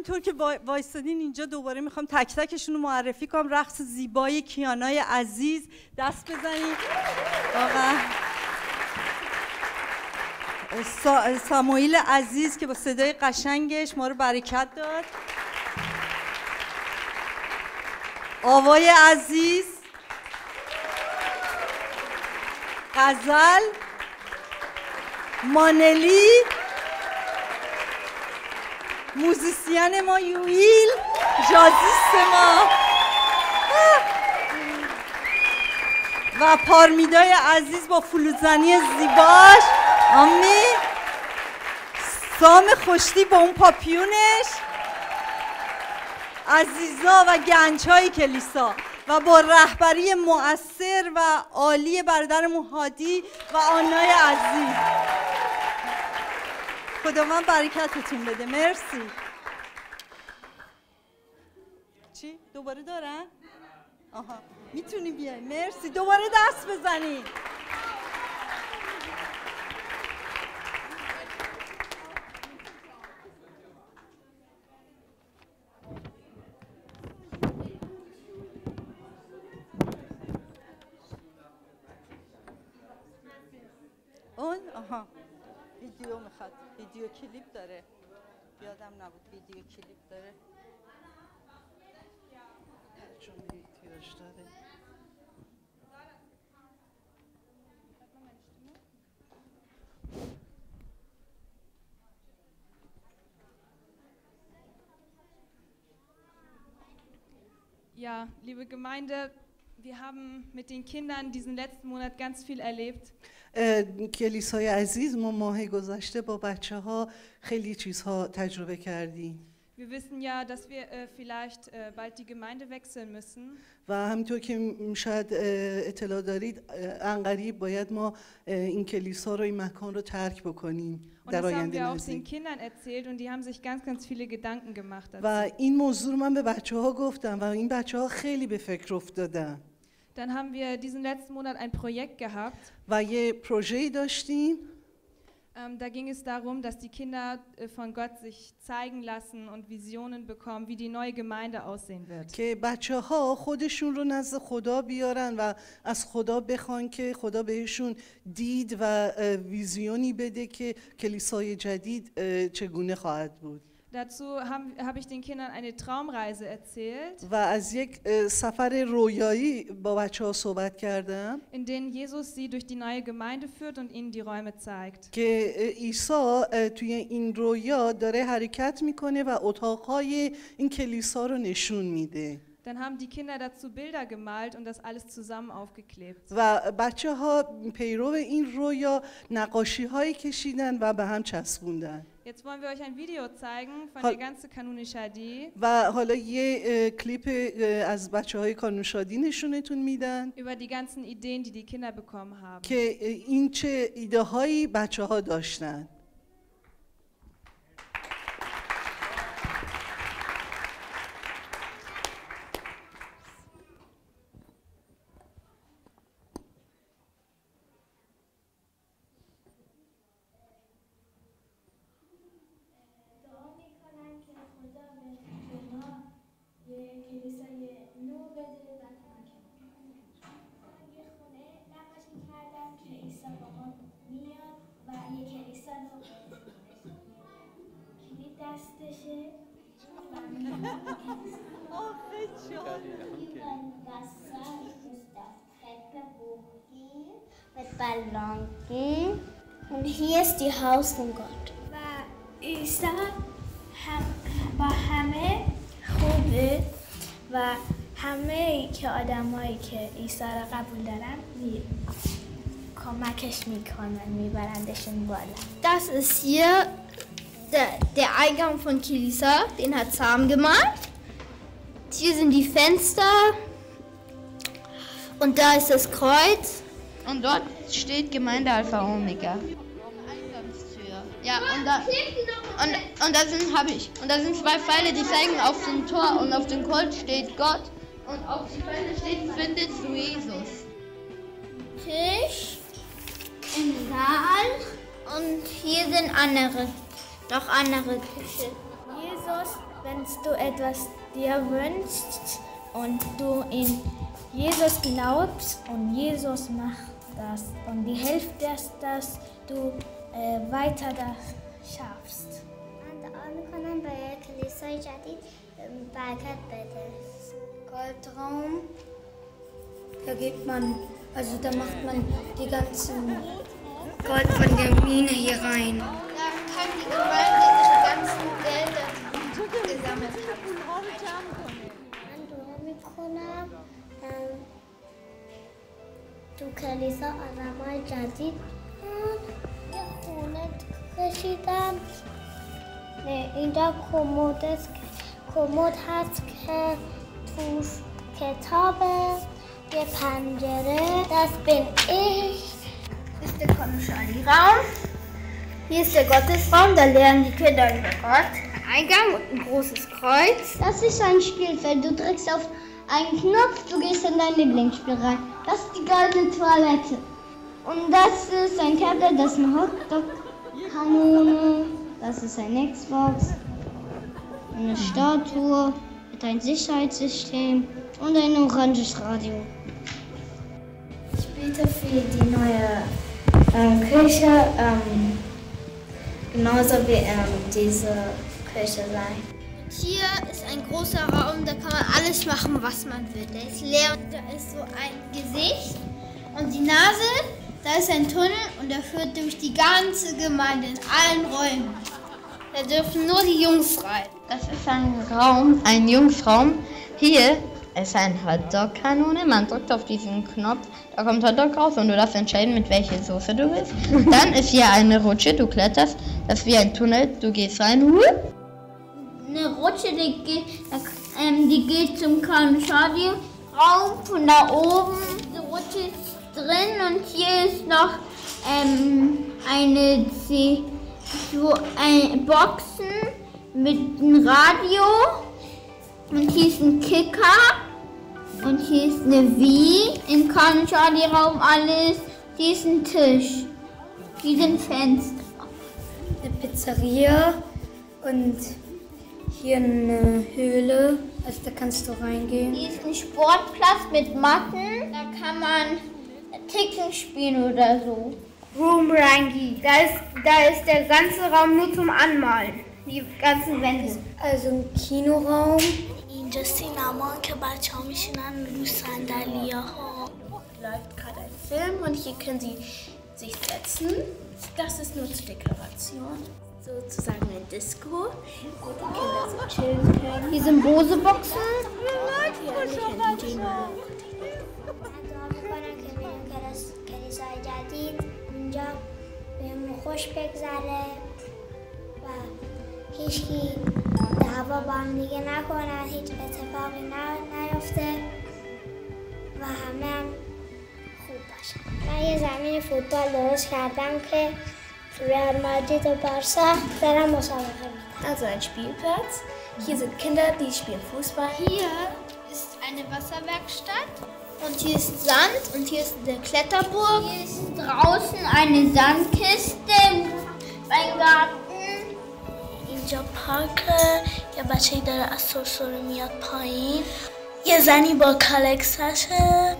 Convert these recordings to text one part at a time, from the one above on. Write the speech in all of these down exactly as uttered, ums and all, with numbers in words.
همینطور که وایستادین اینجا دوباره میخوام تک تکشون رو معرفی کنم. رقص زیبای کیانای عزیز، دست بزنید. واقعا سا... ساموئیل عزیز که با صدای قشنگش ما رو برکت داد. آوای عزیز، غزل، مانلی، موزیسین ما یویل، جازیست ما و پارمیدای عزیز با فلوزنی زیباش. آمی سام خوشتی با اون پاپیونش، عزیزا و گنج‌های کلیسا و با رهبری مؤثر و عالی برادرمون هادی و آنای عزیز. خداوند برکتتون بده. مرسی. چی؟ دوباره دارن؟ آها میتونی بیای. مرسی. دوباره دست بزنی. اون آها ویدیو میخواد، ویدیو کلیپ داره، یادم نبود ویدیو کلیپ داره چون احتیاج داره. Ja, liebe Gemeinde, wir haben mit den Kindern diesen letzten Monat ganz viel erlebt. کلیسای عزیز، ما ماه گذشته با بچه ها خیلی چیزها تجربه کردیم. Wir wissen ja, dass wir äh, vielleicht äh, bald die Gemeinde wechseln müssen. و همینطور که شاید اطلاع دارید عنقریب باید ما این کلیسا رو، این مکان رو ترک بکنیم در آینده نزدیک. و این موضوع رو من به بچه ها گفتم و این بچه ها خیلی به فکر افتادن. Dann haben wir diesen letzten Monat ein Projekt gehabt. و یه پروژه‌ای داشتیم. Ähm, da ging es darum, dass die Kinder äh, von Gott sich zeigen lassen und Visionen bekommen, wie die neue Gemeinde aussehen wird. که بچه‌ها خودشون رو نزد خدا بیارن و از خدا بخوان که خدا بهشون دید و ویزیونی بده که کلیسای جدید چگونه خواهد بود. Dazu habe hab ich den Kindern eine Traumreise erzählt. و از یک سفر رویایی با بچه‌ها صحبت کردم. In denen Jesus sie durch die neue Gemeinde führt und ihnen die Räume zeigt. که عیسی توی این رویا داره حرکت میکنه و اتاق‌های این کلیسا رو نشون میده. Dann haben die Kinder dazu Bilder gemalt und das alles zusammen aufgeklebt. و بچه‌ها پیرو این رویا نقاشی‌هایی کشیدن و به هم چسبوندن. Jetzt wollen wir euch ein Video zeigen von der ganzen Kanonen Shadi. و حالا یه کلیپ از بچه‌های کانون شادی نشونتون میدن. Über die ganzen Ideen, die die Kinder bekommen haben. که این چه ایده‌هایی بچه‌ها داشتن. Mit Ballonken. Und hier ist die Haus von Gott. و عیسی هم با همه خوبه و همه که آدمایی که عیسی را قبول دارن می کمکش میکنن، میبرندشون بالا. Das ist hier der, der Eingang von Kilisa, den hat Sam gemalt. Hier sind die Fenster und da ist das Kreuz. Und dort steht Gemeinde Alpha Omega. Ja, und da, und, und da sind, habe ich, und da sind zwei Pfeile, die zeigen auf den Tor und auf dem Kreuz steht Gott und auf die Pfeile steht, findest du Jesus. Tisch, im Saal und hier sind andere, noch andere Tische. Jesus Wenn du etwas dir wünschst und du in Jesus glaubst und Jesus macht das und die hilft dir, dass du äh, weiter das schaffst. من دعا میکنم برای کلیسای جدید برکت بده. Goldraum, da geht man, also da macht man die ganzen Gold von der Mine hier rein. Da kann die Gemeinde ihre ganzen Gelder, die gesammelt hat. من دعا میکنم تو کلیسا آدمای جدید یه خونه کشیدم. اینجا کمد است، کمد هست که توش کتابه، یه پنجره. Das bin ich. Das ist der Konfirmationsraum. Hier ist der Gottesraum, da lernen die Kinder über Gott. Ein Eingang und ein großes Kreuz. Das ist ein Spielfeld. Du drückst auf einen Knopf, du gehst in dein Lieblingsspiel rein. Das ist die goldene Toilette. Und das ist ein Tablet, das ist eine Hotdog-Kanone. Das ist ein Xbox. Eine Statue mit einem Sicherheitssystem und ein oranges Radio. Ich bete für die neue ähm, Kirche, ähm, genauso wie ähm, diese Kirche sein. Hier ist ein großer Raum, da kann man alles machen, was man will. Der ist leer und da ist so ein Gesicht und die Nase, da ist ein Tunnel und der führt durch die ganze Gemeinde in allen Räumen. Da dürfen nur die Jungs rein. Das ist ein Raum, ein Jungsraum. Hier ist eine Hotdog-Kanone. Man drückt auf diesen Knopf, da kommt Hotdog raus und du darfst entscheiden, mit welcher Soße du willst. Dann ist hier eine Rutsche, du kletterst, das ist wie ein Tunnel, du gehst rein. Eine Rutsche, die geht, ähm, die geht zum Kanonen Shadi Raum von da oben. Die Rutsche ist drin und hier ist noch ähm, eine C so ein Boxen mit einem Radio und hier ist ein Kicker und hier ist eine Wii im Kanonen Shadi Raum alles. Hier ist ein Tisch, hier sind Fenster. Eine Pizzeria und hier eine Höhle, also da kannst du reingehen. Hier ist ein Sportplatz mit Matten, da kann man Ticken spielen oder so. Room Rangi. Da ist, da ist der ganze Raum nur zum Anmalen. Die ganzen Wände. Also ein Kinoraum. اینجا سینما که بچه ها میشینن رو صندلی ها. Läuft gerade ein Film und hier können sie sich setzen. Das ist nur zur Dekoration. Sozusagen ein Disco, wo die Kinder so chillen können. Hier sind Bose-Boxen. کلیسای جدید اینجا بهمون خوش بگذره و هیچکی دعوا با هم دیگه نکنن، هیچ اتفاقی نیفته و همه هم خوب باشن. من یه زمین فوتبال درست کردم که Real Madrid und Barca deren مسابقه میدن. Also ein Spielplatz. Hier sind Kinder, die spielen Fußball. Hier ist eine Wasserwerkstatt und hier ist Sand und hier ist eine Kletterburg. Hier ist draußen eine Sandkiste beim Garten. اینجا پارکه، یه بچه‌ای داره از سرسره میاد پایین، یه زنی با کالکسشه.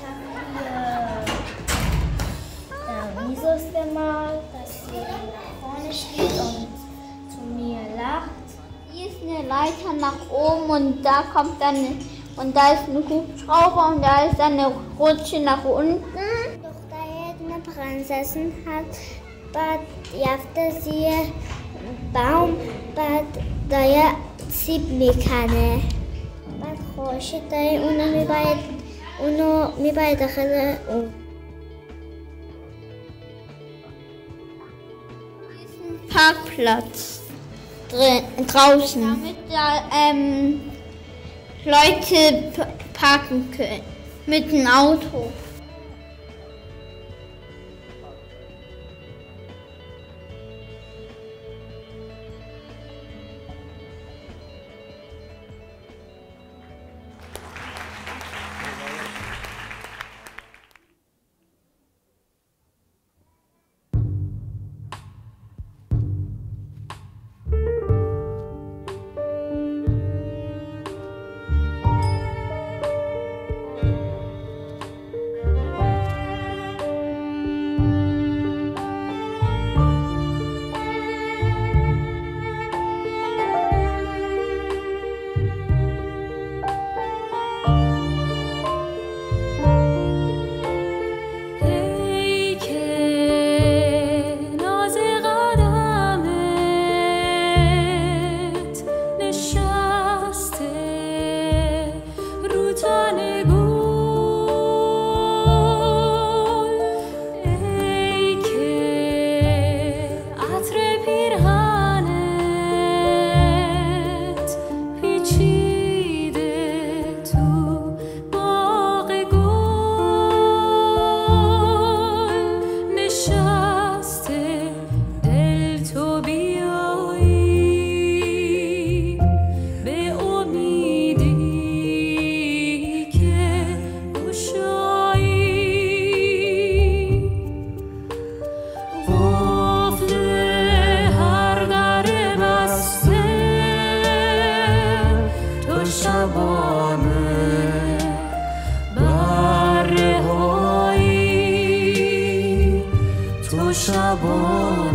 Jesus gemalt, dass sie nach vorne steht und zu mir lacht. Hier ist eine Leiter nach oben und da kommt dann und da ist ein Hubschrauber und da ist eine Rutsche nach unten. دختر یه پرنسسن هست، بعد یفته زیر باوم، بعد داره سیب میکنه، بعد خورشید داره اونو میباید اونو میباید داخل اون. Parkplatz drin, draußen, damit da ähm, Leute parken können mit dem Auto. شبانه بره هایی تو شبانه